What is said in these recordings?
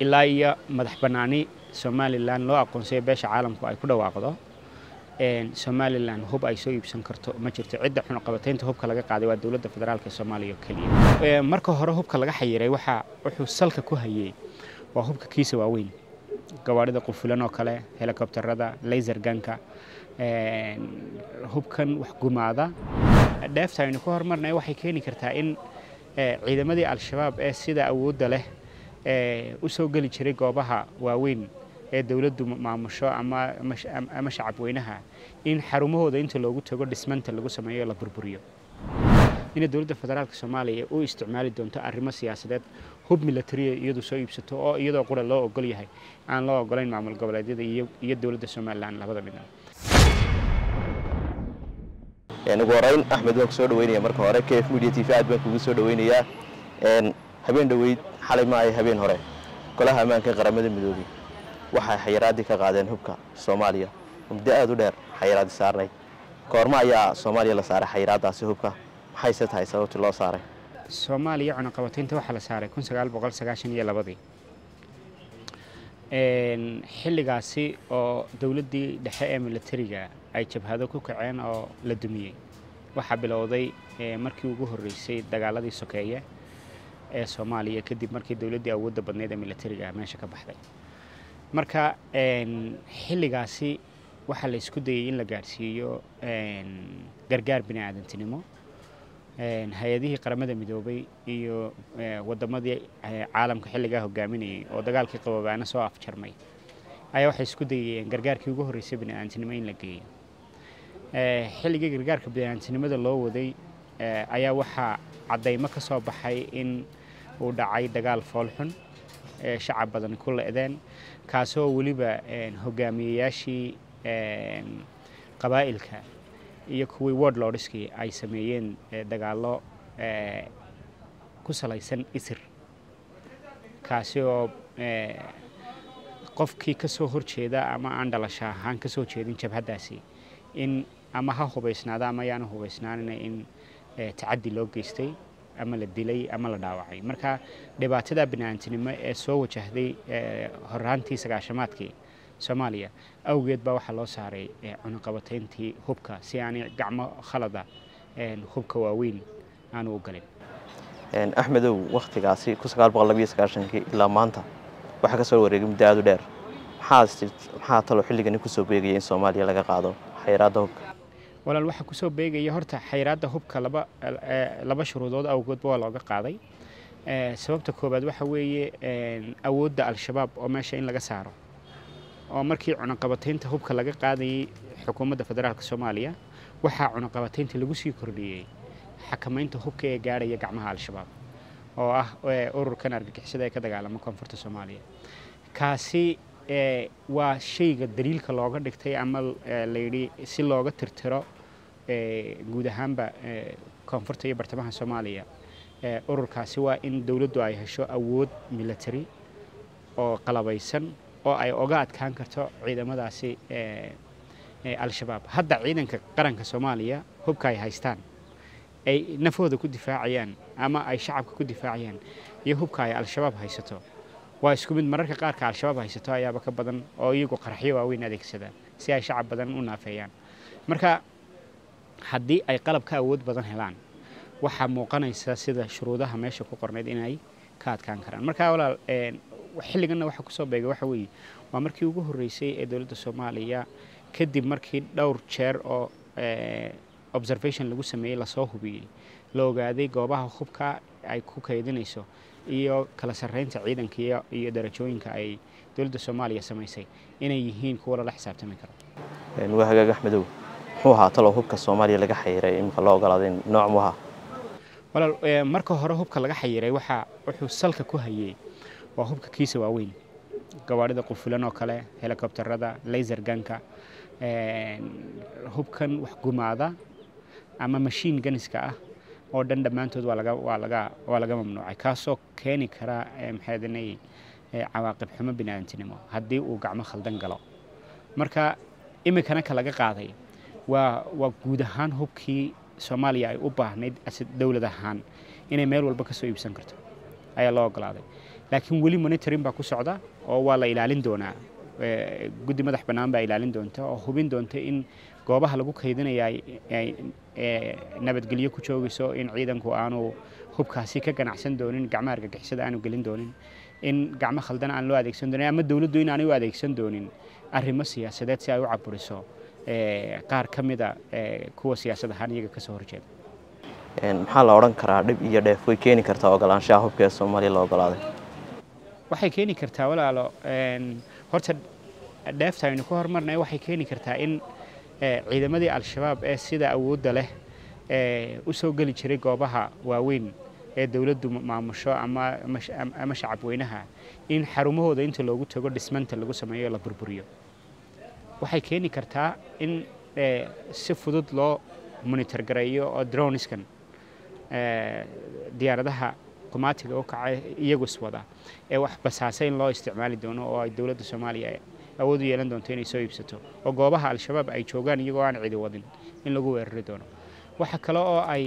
ilaa iyo madax bannaani Somaliland loo aqoonsay beesha caalamku ay ku dhawaaqdo Somaliland hub ay soo iibsan karto ma jirto cidda cunaqabataynta hubka laga qaaday waa dawladda federaalka Soomaaliya kaliya marka hore hubka laga xayiray wuxuu salka ku hayay waa hubka kiisa waaweyn gawaarida qufulan oo kale helicopterada laser gunka hubkan wax gumaada dheeftaaynu ku hormarnay waxay keeni kartaa in ciidamadii al-shabaab ee sida awoodda leh u soo gali jiray goobaha waaweyn ee dawladdu maamusho ama shacab weynaha in xarumahooda inta loogu tago dhismanta lagu sameeyo la burburiyo in dawladda federaalka Soomaaliya uu isticmaali doonto arrimo siyaasadeed hub military iyadu soo iibsato oo iyadoo qura loo ogol yahay aan loo ogolayn maamul goboleedyada iyo dawladda Soomaaliland labada midna ugu horeyn Axmed waan soo dhaweynaya marka hore KF Media TV aad baan kugu soo dhaweynayaa habeen dhaweyd xalay ma ay habeen hore golaha ammaanka qaramada midoobay waxa xayiraadii ka qaadeen hubka Soomaaliya muddo aad u dheer xayiraadii saarnay koorma ayaa Soomaaliya la saaray xayiraadaasi hubka maxay tahay sababta loo saaray Soomaaliya cunaqabataynta waxa la saaray 1992 xilligaasi oo dawladdii dhexe ee militariga ay jabhado ku kaceen oo la dumiyay waxa bilowday markii ugu horeysay dagaaladii sokeeye ee Soomaaliya kadib markii dawladdii awoodda badneed ee militariga meesha ka baxday marka xilligaasi waxa la isku dayay in la gaarsiiyo gargaar bini'aadantinimo hay'adihii qaramada midoobay iyo wadamadii caalamka xilliga hogaaminayay oo dagaalkii qaboobana soo afjarmay ayaa waxay isku dayeen gargaarkii ugu horeysay bini'aadantinimo in la geeyo xilliga gargaarka bini'aadantinimada loo waday ayaa waxa cadeymo ka soo baxay in uu dhacay dagaal foolxun shacab badan ku leedeen kaasoo waliba hogaamiyayaashii qabaa'ilka iyo kuwii warlordskii ay sameeyeen dagaalo ku salaysan isir kaasi oo qofkii ka soo horjeeda ama aan dhalasho ahaan ka soo jeedin jabhadaasi in ama ha hubaysnaada ama yaana hubaysnaanina in tacaddi loo geystay ama la dilay ama la dhaawacay marka dhibaatada bini'aadantinimo ee soo wajahday horaantii sagaashamaadkii Soomaaliya awgeed baa waxa loo saaray cunaqabatayntii hubka si aan gacmo khalada hubka waaweyn aan u galin Axmedow waqtigaasi 1992 ilaa maanta waxa ka soo wareegay muddo aad u dheer maxaa talo xilligan ku soo beegay in Soomaaliya laga qaado xayiraadda hubka walaal waxa ku soo beegay horta xayiraadda hubka laba shuruudood awgood waa looga qaaday sababta koobaad waxa weeye awoodda al-shabaab oo meesha in laga saaro oo markii cunaqabataynta hubka laga qaadayay xukuumadda federaalka Soomaaliya waxa cunaqabataynta lagu sii kordhiyay xakamaynta hubka ee gaaraya gacmaha al-shabaab oo ah ururkan argagixisada ee ka dagaalama koonfurta Soomaaliya kaasi waa shayga daliilka looga dhigtay ama la yiri si looga tirtiro guud ahaanba koonfurta iyo bartamaha Soomaaliya ururkaasi waa in dawladdu ay hesho awood military oo qalabaysan oo ay oga adkaan karto ciidamadaasi al-shabaab hadda ciidanka qaranka Soomaaliya hubka ay haystaan ay nafooda ku difaacayaan ama ay shacabka ku difaacayaan iyo hubka ay al-shabaab haysato waa isku mid mararka qaarka al-shabaab haysato ayaaba ka badan oo iyagu qaraxyo waaweyn adeegsada si ay shacab badan u naafeeyaan marka haddii ay qalab ka awood badan helaan waxa muuqanaysa sida shuruudaha meesha ku qorneed inay ka adkaan karaan marka walaal xilliganna waxa ku soo beegay waxa weeye waa markii ugu horeysay ee dawladda Soomaaliya kadib markii dhowr jeer oo observation lagu sameeyay la soo hubiyay la ogaaday goobaha hubka ay ku kaydinayso iyo kala sareynta ciidanka iyo darajooyinka ay dawladda Soomaaliya sameysay inay yihiin kuwa la xisaabtami karo waa hagaag Axmedow muxuu ahaa talo hubka Soomaaliya laga xayiray in loo ogolaaday nooc muha walaal marka hore hubka laga xayiray wuxuu salka ku hayay waa hubka kiisa waaweyn gawaarida qufulan oo kale helicopterada laser gunka hubkan wax gumaada ama machine gunska ah oo dhammaantood waa laga mamnuucay kaasoo keeni kara maxaadinay cawaaqib xumo bini'aadantinimo haddii uu gacmo khaldan galo marka imikana ka laga qaaday waa guud ahaan hubkii Soomaaliya ay u baahnayd dawlad ahaan inay meel walba ka soo iibsan karto ayaa loo ogolaaday laakiin weli monitoring baa ku socda oo waa la ilaalin doonaa guddi madax bannaan baa ilaalin doonta oo hubin doonta in goobaha lagu kaydinaya ay nabadgelyo ku joogayso in ciidanku aanu hubkaasi ka ganacsan doonin gacmaha argagixisada aanu gelin doonin in gacmo khaldan aan loo adeegsan doonin ama dawladdu in aanay u adeegsan doonin arrimo siyaasadeed si ay u caburiso qaar ka mida kuwa siyaasad ahaan iyaga ka soo horjeeda maxaa la odhan karaa dhib iyo dheef way keeni kartaa ogolaanshaha hubka ee Soomaaliya la ogolaaday waxay keeni kartaa walaalo horta dheefta aynu ku hormarnay waxay keeni kartaa in ciidamadii al-shabaab ee sida awoodda leh u soo gali jiray goobaha waaweyn ee dawladdu maamusho ama shacab weynaha in xarumahooda inta loogu tago dhismanta lagu sameeyo la burburiyo waxay keeni kartaa in si fudud loo monitor gareeyo oo droneskan diyaaradaha qumaatiga oo kacay iyagu iswada ee wax basaasay in loo isticmaali doono oo ay dawladda Soomaaliya awood u yeelan doonto inay soo iibsato oo goobaha al-shabaab ay joogaan iyagoo aan cidi wadin in lagu weerari doono waxa kale oo ay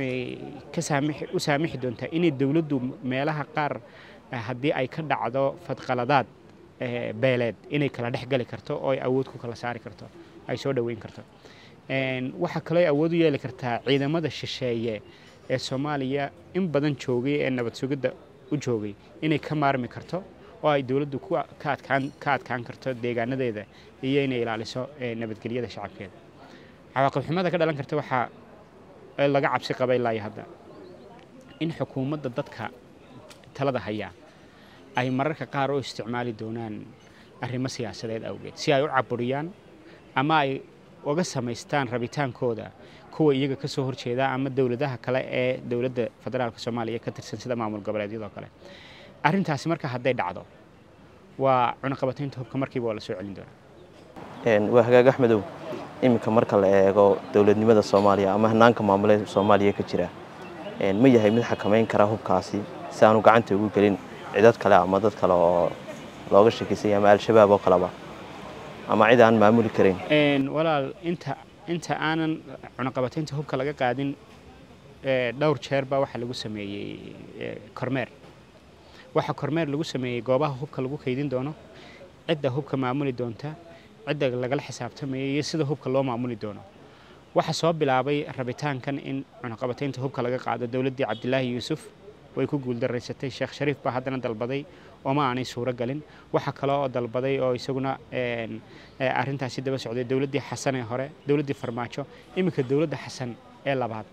u saamixi doontaa inay dawladdu meelaha qaar haddii ay ka dhacdo fadqaladaad beeleed inay kala dhex gali karto oo ay awood ku kala saari karto ay soo dhaweyn karto waxa kale oo awood u yeeli kartaa ciidamada shisheeye ee Soomaaliya in badan joogay ee nabad sugidda u joogay inay ka maarmi karto oo ay dawladdu ka adkaan karto deegaanadeeda iyo inay ilaaliso nabadgelyada shacabkeeda cawaaqib xumada ka dhalan karta waxa laga cabsi qabay ilaa hadda in xukuumadda dadka talada haya ay mararka qaar u isticmaali doonaan arrimo siyaasadeed awgeed si ay u caburiyaan ama ay uga samaystaan rabitaankooda kuwa iyaga ka soo horjeeda ama dawladaha kale ee dawladda federaalka Soomaaliya ka tirsan sida maamul goboleedyada kale arrintaasi marka hadday dhacdo waa cunaqabataynta hubka markiiba la soo celin doonaa waa hagaag Axmedow iminka marka la eego dawladnimada Soomaaliya ama hanaanka maamulka Soomaaliya ka jira ma yahay mid xakameyn kara hubkaasi si aanu gacanta ugu gelin cidad kale ama dad kale oo looga shakisay ama al-shabaab oo kalaba ama cid aan maamuli karin walaal inta aanan cunaqabataynta hubka laga qaadin dhowr jeer baa waxa lagu sameeyay kormeer waxa kormeer lagu sameeyay goobaha hubka lagu kaydin doono cidda hubka maamuli doonta cidda lagala xisaabtamayo iyo sida hubka loo maamuli doono waxa soo bilaabay rabitaankan in cunaqabataynta hubka laga qaado dawladdii Cabdilaahi Yuusuf way ku guuldareysatay Sheekh Shariif baa haddana dalbaday oo ma aanay suuro galin waxa kale oo dalbaday oo isaguna arrintaasi daba socday dawladdii Xasan ee hore dawladdii Farmaajo iminka dawladda Xasan ee labaad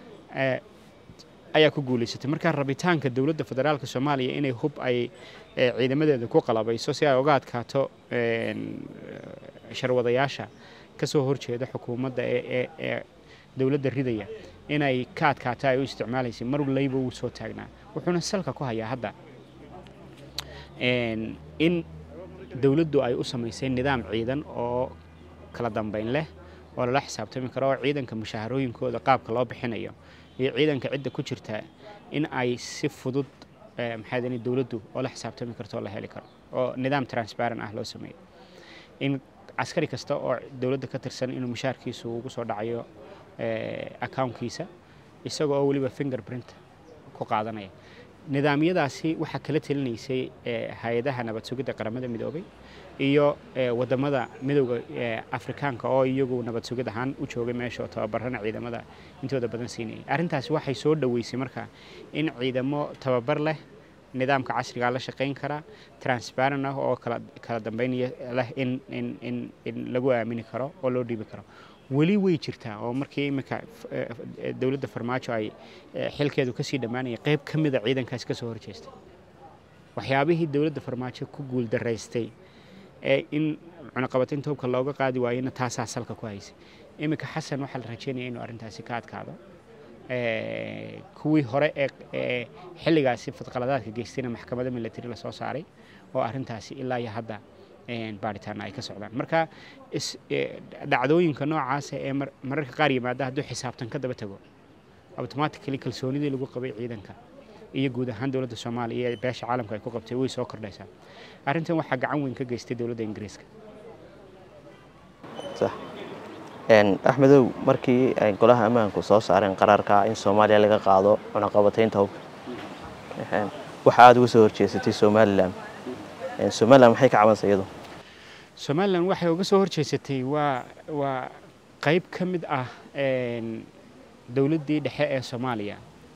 ayaa ku guuleysatay marka rabitaanka dawladda federaalka Soomaaliya inay hub ay ciidamadeeda ku qalabayso si ay uga adkaato sharwadayaasha ka soo horjeeda xukuumadda ee dawladda ridaya inay ka adkaato ay u isticmaalaysay mar walba uu soo taagnaa wuxuuna salka ku hayaa hadda in dawladdu ay u samaysay nidaam ciidan oo kala dambeyn leh oo la xisaabtami karo oo ciidanka mushaharooyinkooda qaabka loo bixinayo iyo ciidanka cidda ku jirta in ay si fudud maxay dawladdu oo la xisaabtami karto oo la heli karo oo nidaam transparent ah loo sameeyo in askari kasta oo dawladda ka tirsan inuu mushaharkiisu ugu soo dhacayo accountkiisa isagoo oo waliba fingerprint ku qaadanaya nidaamyadaasi waxa kala talinaysay hay'adaha nabad sugidda qaramada midoobay iyo wadamada midowga Afrikaanka oo iyagu nabad sugid ahaan u joogay meesha tababarana ciidamada intooda badan siinay arrintaasi waxay soo dhaweysay marka in ciidamo tababar leh nidaamka casriga la shaqeyn kara transparent ah oo kala dambeyn leh in lagu aamini karo oo loo dhiibi karo weli way jirtaa oo markii imika dawladda Farmaajo ay xilkeedu ka sii dhamaanay qayb kamid ah ciidankaas ka soo horjeestay waxyaabihii dawladda Farmaajo ku guul dareystay in cunaqabataynta hubka looga qaadi waayna taas salka ku haysay imika Xasan waxa la rajaynayaa inuu arrintaasi ka adkaado kuwii hore ee xilligaasi fadqaladaadka geystayna maxkamadda military la soo saaray oo arrintaasi ilaa iyo hadda baaritaan ay ka socdaan marka dhacdooyinka noocaas ee mararka qaar yimaada hadduu xisaabtan ka daba tago automatically kalsoonidii lagu qabay ciidanka iyo guud ahaan dawladda Soomaaliya ee beesha caalamka ay ku qabtay way soo kordhaysaa arrintan waxa gacan weyn ka geystay dawladda Ingiriiska صح Axmedow markii ay golaha ammaanku soo saareen qaraarka in Soomaaliya laga qaado cunaqabataynta hubka waxa aad uga soo horjeesatay Somaliland Somaliland maxay ka cabanaysaa iyadu Somaliland waxay uga soo horjeesatay waa qayb ka mid ah dawladdii dhexe ee Soomaaliya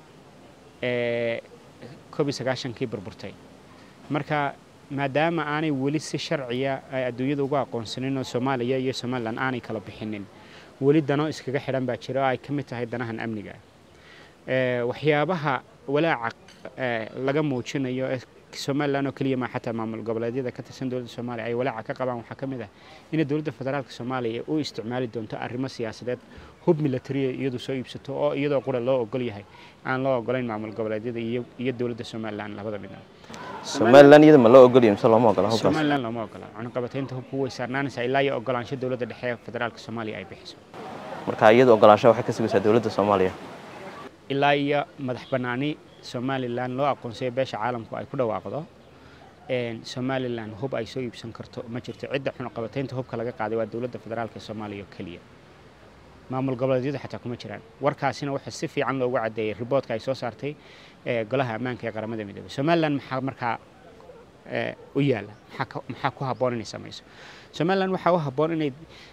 kii burburtay marka maadaama aanay weli si sharciya ay adduunyada uga aqoonsanin oo Soomaaliya iyo Somaliland aanay kala bixinin weli dano iskaga xidhan baa jira ay ka mid tahay danahan amniga waxyaabaha walaaca laga muujinayo Somaliland oo kaliya ma xataa maamul goboleedyada ka tirsan dawladda Soomaaliya ay walaaca ka qabaan waxa kamid ah in dawladda federaalka Soomaaliya uu isticmaali doonto arrimo siyaasadeed hub military iyadu soo iibsato oo iyadoo qura loo ogol yahay aan loo ogolayn maamul goboleedyada iyo dawladda Somaliland labada mid Somaliland iyada ma loo ogol yahay lama ogola hubkaas Somaliland lama ogola cunaqabataynta hubku way saarnaanaysaa ilaa iyo ogolaansho dawladda dhexe ee federaalka Soomaaliya ay bixiso marka iyada ogolaansho waxay ka sugaysaa dawladda Soomaaliya ilaa iyo madax banaani Somaliland loo aqoonsay beesha caalamku ay ku dhawaaqdo Somaliland hub ay soo iibsan karto ma jirto cidda cunaqabataynta hubka laga qaaday waa dawladda federaalka Soomaaliya kaliya maamul goboleedyada xataa kuma jiraan warkaasina waxa si fiican loogu cadeeyay riboodka ay soo saartay golaha ammaanka ee qaramada midoobay Somaliland maxaa markaa u yaala maxaa ku habboon inay samayso Somaliland waxa u habboon inay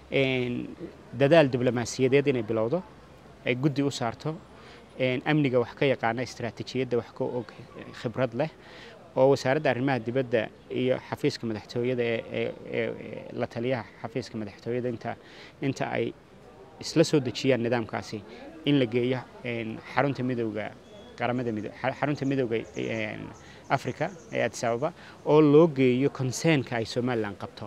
dadaal diblomaasiyadeed inay bilowdo ay guddi u saarto amniga wax ka yaqaana istiraatiijiyadda wax ka og khibrad leh oo wasaaradda arrimaha dibadda iyo xafiiska madaxtooyada ee la taliyaha xafiiska madaxtooyada inta ay isla soo dejiyaan nidaamkaasi in la geeyo xarunta midowga qaramada midowga xarunta midowga Afrika ee Addis Ababa oo loo geeyo concernka ay Somaliland qabto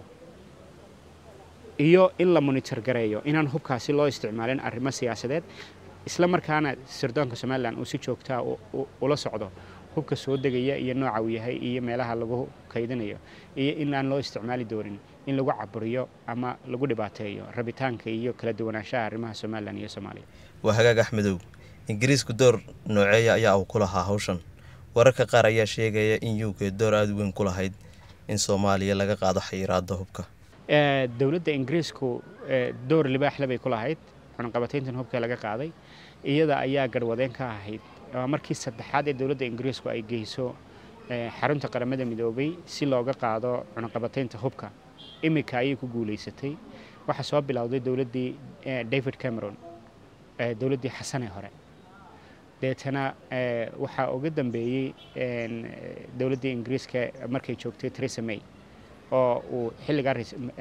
iyo in la monitor gareeyo inaan hubkaasi loo isticmaalin arrimo siyaasadeed isla markaana sirdoonka Somaliland uu si joogto ah ula socdo hubka soo degaya iyo nooca uu yahay iyo meelaha lagu kaydinayo iyo in aan loo isticmaali doonin in lagu caburiyo ama lagu dhibaateeyo rabitaanka iyo kala duwanaanshaha arrimaha Somaliland iyo Soomaaliya waa hagaag Axmedow Ingiriisku door nooceeya ayaa uu ku lahaa hawshan wararka qaar ayaa sheegaya in UK door aad weyn ku lahayd in Soomaaliya laga qaado xayiraadda hubka dawladda Ingiriisku door libaax leh bay ku lahayd cunaqabatayntan hubka laga qaaday iyada ayaa garwadeen ka ahayd markii saddexaad ee dawladda Ingiriisku ay geyso xarunta qaramada midoobay si looga qaado cunaqabataynta hubka imika ay ku guuleysatay waxa soo bilowday dawladdii David Cameron dawladdii xasan hore deetana waxa uga dambeeyay dawladdii Ingiriiska markay joogtay Theresa May oo uu xilliga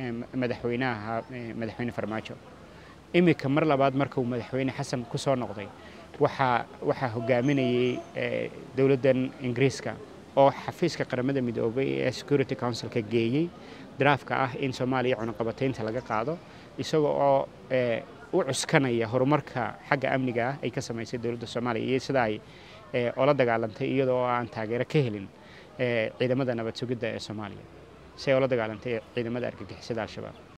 madaxweyne Farmaajo imika mar labaad markuu madaxweyne xasan ku soo noqday waxa hogaaminayay dawladdan Ingiriiska oo xafiiska qaramada midoobay ee Security Council ka geeyay draafka ah in Soomaaliya cunaqabataynta laga qaado isagoo oo u cuskanaya horumarka xagga amniga ay ka samaysay dawladda Soomaaliya iyo sida ay oo la dagaalantay iyadoo aan taageero ka helin ciidamada nabad sugidda ee Soomaaliya si ay oo la dagaalantay ciidamada argagixisada Al-Shabaab